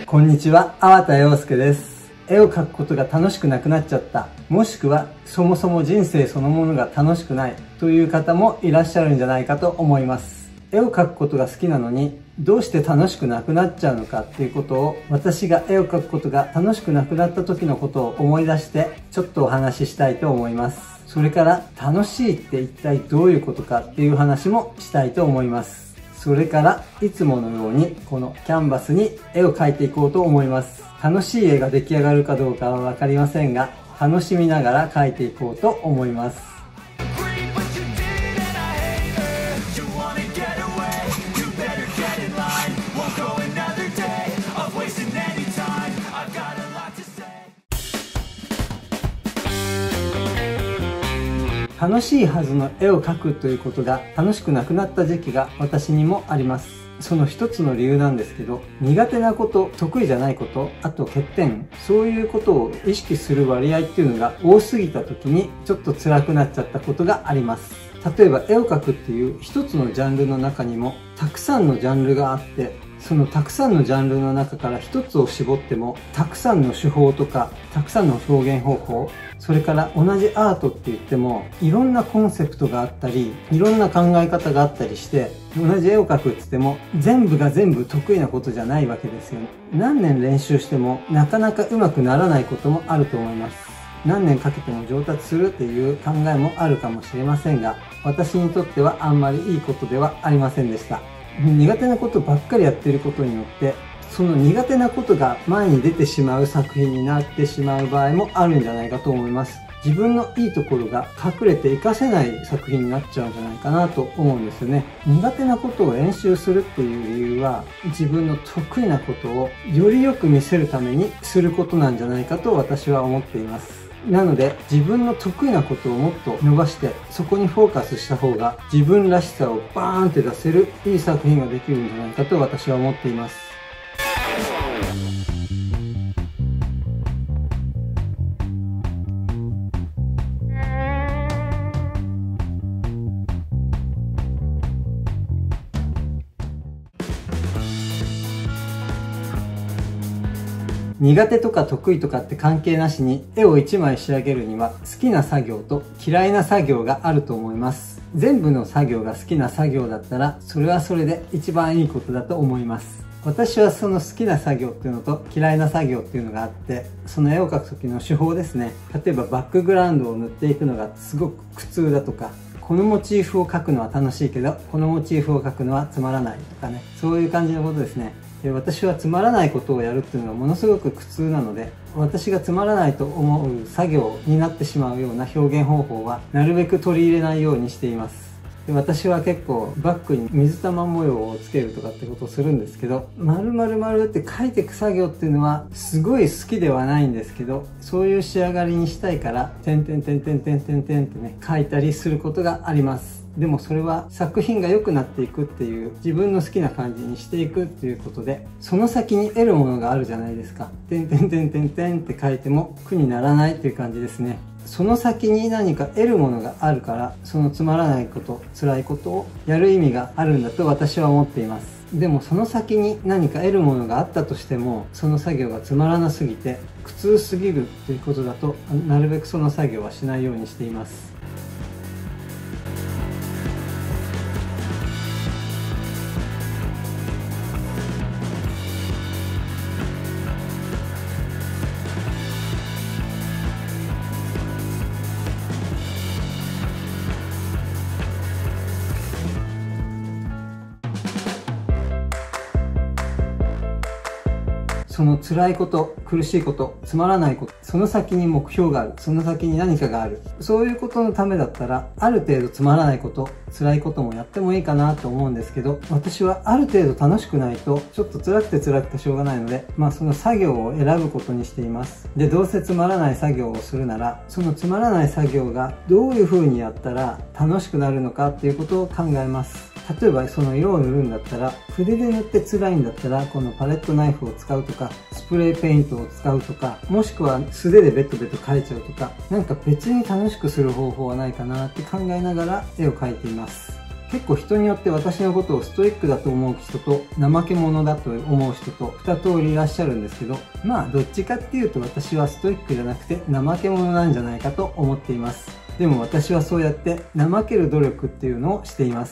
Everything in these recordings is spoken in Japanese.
こんにちは、粟田洋介です。絵を描くことが楽しくなくなっちゃった。もしくは、そもそも人生そのものが楽しくないという方もいらっしゃるんじゃないかと思います。絵を描くことが好きなのに、どうして楽しくなくなっちゃうのかっていうことを、私が絵を描くことが楽しくなくなった時のことを思い出して、ちょっとお話ししたいと思います。それから、楽しいって一体どういうことかっていう話もしたいと思います。それから、いつものように、このキャンバスに絵を描いていこうと思います。楽しい絵が出来上がるかどうかはわかりませんが、楽しみながら描いていこうと思います。楽しいはずの絵を描くということが楽しくなくなった時期が私にもあります。その一つの理由なんですけど、苦手なこと、得意じゃないこと、あと欠点、そういうことを意識する割合っていうのが多すぎた時にちょっと辛くなっちゃったことがあります。例えば絵を描くっていう一つのジャンルの中にもたくさんのジャンルがあって、そのたくさんのジャンルの中から一つを絞っても、たくさんの手法とか、たくさんの表現方法、それから同じアートって言っても、いろんなコンセプトがあったり、いろんな考え方があったりして、同じ絵を描くって言っても、全部が全部得意なことじゃないわけですよね。何年練習しても、なかなか上手くならないこともあると思います。何年かけても上達するっていう考えもあるかもしれませんが、私にとってはあんまりいいことではありませんでした。苦手なことばっかりやっていることによって、その苦手なことが前に出てしまう作品になってしまう場合もあるんじゃないかと思います。自分のいいところが隠れて活かせない作品になっちゃうんじゃないかなと思うんですよね。苦手なことを練習するっていう理由は、自分の得意なことをよりよく見せるためにすることなんじゃないかと私は思っています。なので、自分の得意なことをもっと伸ばして、そこにフォーカスした方が、自分らしさをバーンって出せるいい作品ができるんじゃないかと私は思っています。苦手とか得意とかって関係なしに絵を1枚仕上げるには好きな作業と嫌いな作業があると思います。全部の作業が好きな作業だったらそれはそれで一番いいことだと思います。私はその好きな作業っていうのと嫌いな作業っていうのがあって、その絵を描く時の手法ですね。例えばバックグラウンドを塗っていくのがすごく苦痛だとか、このモチーフを描くのは楽しいけど、このモチーフを描くのはつまらないとかね。そういう感じのことですね。私はつまらないことをやるっていうのはものすごく苦痛なので、私がつまらないと思う作業になってしまうような表現方法はなるべく取り入れないようにしています。で、私は結構バッグに水玉模様をつけるとかってことをするんですけど、丸々って描いていく作業っていうのはすごい好きではないんですけど、そういう仕上がりにしたいから、点々ってね、描いたりすることがあります。でもそれは作品が良くなっていくっていう、自分の好きな感じにしていくっていうことで、その先に得るものがあるじゃないですか。点々って書いても苦にならないっていう感じですね。その先に何か得るものがあるから、そのつまらないこと、辛いことをやる意味があるんだと私は思っています。でもその先に何か得るものがあったとしても、その作業がつまらなすぎて苦痛すぎるということだと、なるべくその作業はしないようにしています。その辛いこと、苦しいこと、つまらないこと、その先に目標がある、その先に何かがある。そういうことのためだったら、ある程度つまらないこと、辛いこともやってもいいかなと思うんですけど、私はある程度楽しくないと、ちょっと辛くてしょうがないので、その作業を選ぶことにしています。で、どうせつまらない作業をするなら、そのつまらない作業がどういう風にやったら楽しくなるのかっていうことを考えます。例えばその色を塗るんだったら、筆で塗って辛いんだったら、このパレットナイフを使うとか、スプレーペイントを使うとか、もしくは素手でベトベト描いちゃうとか、なんか別に楽しくする方法はないかなって考えながら絵を描いています。 結構人によって私のことをストイックだと思う人と怠け者だと思う人と2通りいらっしゃるんですけど、まあどっちかっていうと私はストイックじゃなくて怠け者なんじゃないかと思っています。でも私はそうやって怠ける努力っていうのをしています。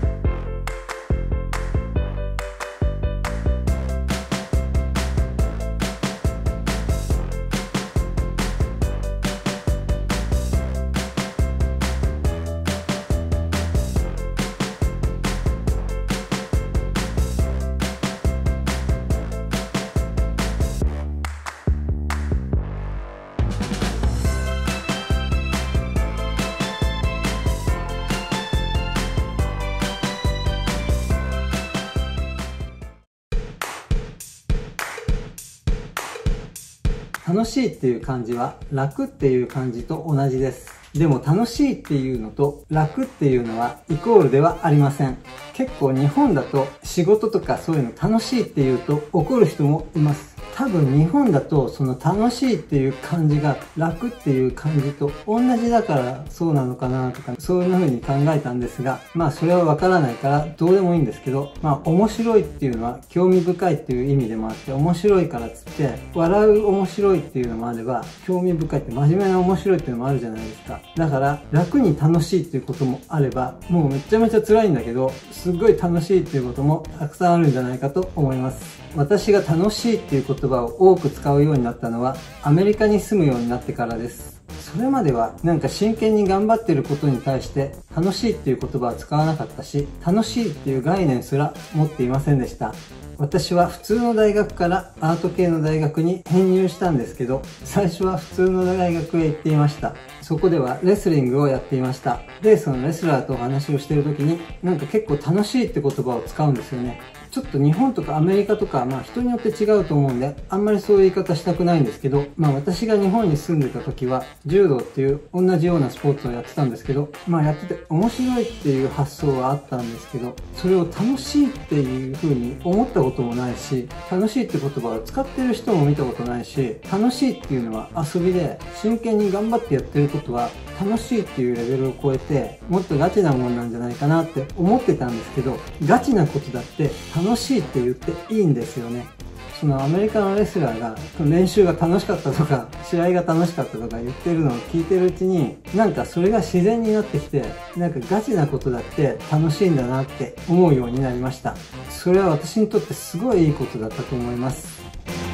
楽しいっていう漢字は楽っていう漢字と同じです。でも楽しいっていうのと楽っていうのはイコールではありません。結構日本だと仕事とかそういうの楽しいっていうと怒る人もいます。多分日本だとその楽しいっていう漢字が楽っていう漢字と同じだからそうなのかなとか、そういう風に考えたんですが、まあそれはわからないからどうでもいいんですけど、まあ面白いっていうのは興味深いっていう意味でもあって、面白いからっつって笑う面白いっていうのもあれば、興味深いって真面目な面白いっていうのもあるじゃないですか。だから楽に楽しいっていうこともあれば、もうめちゃめちゃ辛いんだけどすっごい楽しいっていうこともたくさんあるんじゃないかと思います。私が楽しいっていう言葉を多く使うようになったのはアメリカに住むようになってからです。それまではなんか真剣に頑張ってることに対して楽しいっていう言葉は使わなかったし、楽しいっていう概念すら持っていませんでした。私は普通の大学からアート系の大学に編入したんですけど、最初は普通の大学へ行っていました。そこではレスリングをやっていました。で、そのレスラーとお話をしている時になんか結構楽しいって言葉を使うんですよね。ちょっと日本とかアメリカとか、まあ人によって違うと思うんで、あんまりそういう言い方したくないんですけど、まあ私が日本に住んでた時は、柔道っていう同じようなスポーツをやってたんですけど、まあやってて面白いっていう発想はあったんですけど、それを楽しいっていう風に思ったこともないし、楽しいって言葉を使ってる人も見たことないし、楽しいっていうのは遊びで、真剣に頑張ってやってることは、楽しいっていうレベルを超えてもっとガチなもんなんじゃないかなって思ってたんですけど、ガチなことだって楽しいって言っていいんですよね。そのアメリカのレスラーが練習が楽しかったとか試合が楽しかったとか言ってるのを聞いてるうちに、なんかそれが自然になってきて、なんかガチなことだって楽しいんだなって思うようになりました。それは私にとってすごいいいことだったと思います。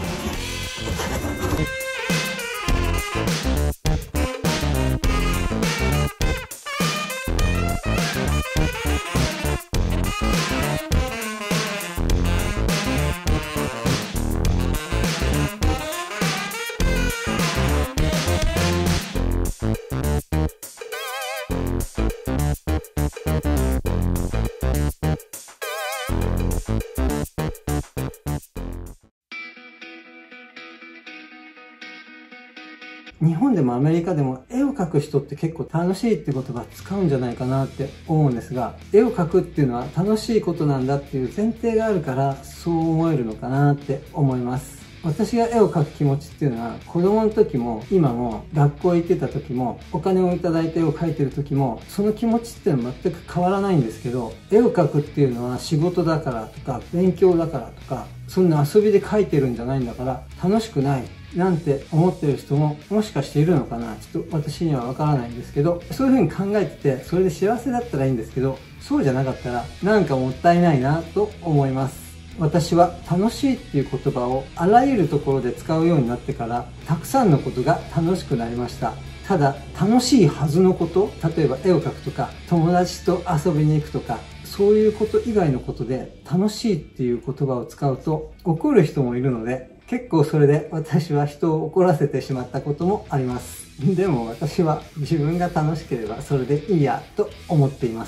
日本でもアメリカでも絵を描く人って結構楽しいって言葉使うんじゃないかなって思うんですが、絵を描くっていうのは楽しいことなんだっていう前提があるからそう思えるのかなって思います。私が絵を描く気持ちっていうのは子供の時も今も学校行ってた時もお金をいただいて絵を描いてる時もその気持ちっていうのは全く変わらないんですけど、絵を描くっていうのは仕事だからとか勉強だからとかそんな遊びで描いてるんじゃないんだから楽しくないなんて思ってる人ももしかしているのかな、ちょっと私にはわからないんですけど、そういう風に考えててそれで幸せだったらいいんですけど、そうじゃなかったらなんかもったいないなと思います。私は楽しいっていう言葉をあらゆるところで使うようになってからたくさんのことが楽しくなりました。ただ楽しいはずのこと、例えば絵を描くとか友達と遊びに行くとかそういうこと以外のことで楽しいっていう言葉を使うと怒る人もいるので、結構それで私は人を怒らせてしまったこともあります。でも私は自分が楽しければそれでいいやと思っています。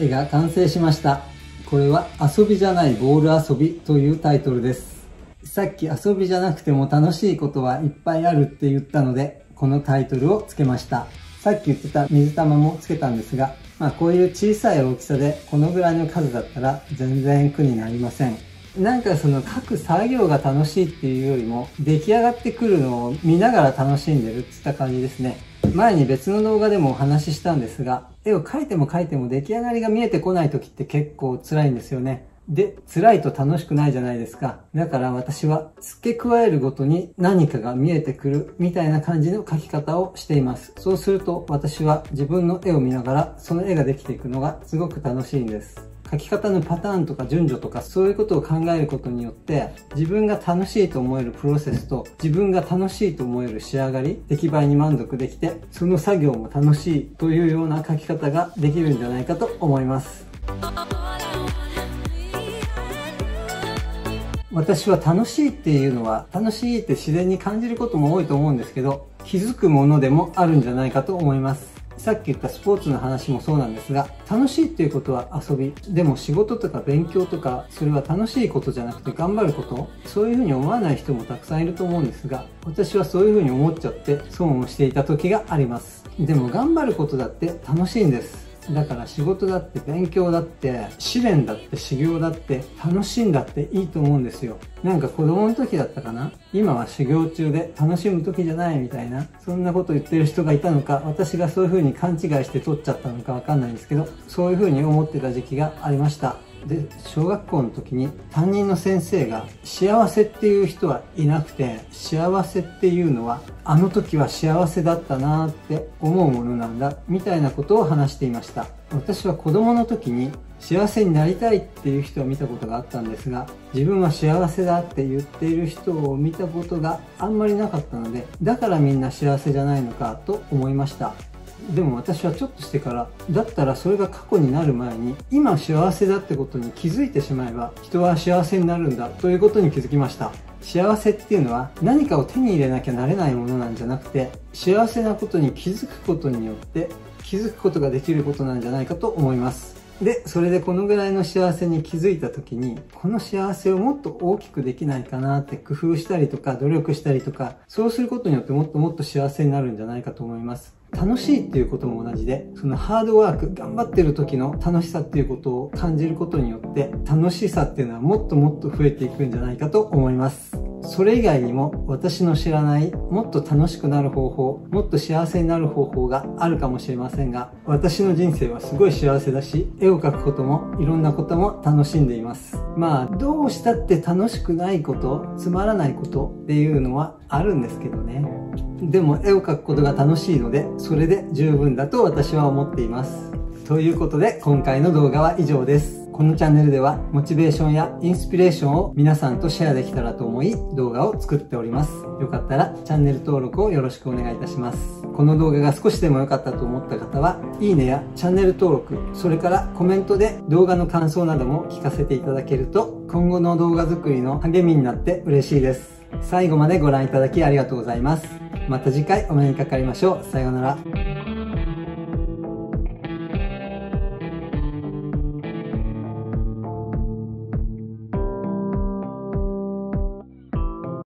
絵が完成しました。これは遊びじゃないボール遊びというタイトルです。さっき遊びじゃなくても楽しいことはいっぱいあるって言ったので、このタイトルをつけました。さっき言ってた水玉もつけたんですが、こういう小さい大きさでこのぐらいの数だったら全然苦になりません。なんかその書く作業が楽しいっていうよりも、出来上がってくるのを見ながら楽しんでるっていった感じですね。前に別の動画でもお話ししたんですが、絵を描いても描いても出来上がりが見えてこない時って結構辛いんですよね。で、辛いと楽しくないじゃないですか。だから私は付け加えるごとに何かが見えてくるみたいな感じの描き方をしています。そうすると私は自分の絵を見ながらその絵ができていくのがすごく楽しいんです。描き方のパターンとか順序とかそういうことを考えることによって自分が楽しいと思えるプロセスと自分が楽しいと思える仕上がり、出来栄えに満足できてその作業も楽しいというような描き方ができるんじゃないかと思います。私は楽しいっていうのは楽しいって自然に感じることも多いと思うんですけど、気づくものでもあるんじゃないかと思います。さっき言ったスポーツの話もそうなんですが、楽しいっていうことは遊び。でも仕事とか勉強とか、それは楽しいことじゃなくて頑張ること。そういうふうに思わない人もたくさんいると思うんですが、私はそういうふうに思っちゃって損をしていた時があります。でも頑張ることだって楽しいんです。だから仕事だって勉強だって試練だって修行だって楽しんだっていいと思うんですよ。なんか子供の時だったかな、今は修行中で楽しむ時じゃないみたいな、そんなこと言ってる人がいたのか、私がそういう風に勘違いして取っちゃったのかわかんないんですけど、そういう風に思ってた時期がありました。で、小学校の時に担任の先生が幸せっていう人はいなくて、幸せっていうのはあの時は幸せだったなーって思うものなんだみたいなことを話していました。私は子供の時に幸せになりたいっていう人を見たことがあったんですが、自分は幸せだって言っている人を見たことがあんまりなかったので、だからみんな幸せじゃないのかと思いました。でも私はちょっとしてから、だったらそれが過去になる前に今幸せだってことに気づいてしまえば人は幸せになるんだということに気づきました。幸せっていうのは何かを手に入れなきゃなれないものなんじゃなくて、幸せなことに気づくことによって気づくことができることなんじゃないかと思います。で、それでこのぐらいの幸せに気づいた時に、この幸せをもっと大きくできないかなって工夫したりとか努力したりとか、そうすることによってもっともっと幸せになるんじゃないかと思います。楽しいっていうことも同じで、そのハードワーク、頑張ってる時の楽しさっていうことを感じることによって、楽しさっていうのはもっともっと増えていくんじゃないかと思います。それ以外にも私の知らないもっと楽しくなる方法、もっと幸せになる方法があるかもしれませんが、私の人生はすごい幸せだし、絵を描くこともいろんなことも楽しんでいます。どうしたって楽しくないこと、つまらないことっていうのはあるんですけどね。でも絵を描くことが楽しいので、それで十分だと私は思っています。ということで今回の動画は以上です。このチャンネルではモチベーションやインスピレーションを皆さんとシェアできたらと思い動画を作っております。よかったらチャンネル登録をよろしくお願いいたします。この動画が少しでも良かったと思った方は、いいねやチャンネル登録、それからコメントで動画の感想なども聞かせていただけると、今後の動画作りの励みになって嬉しいです。最後までご覧いただきありがとうございます。また次回お目にかかりましょう。さようなら。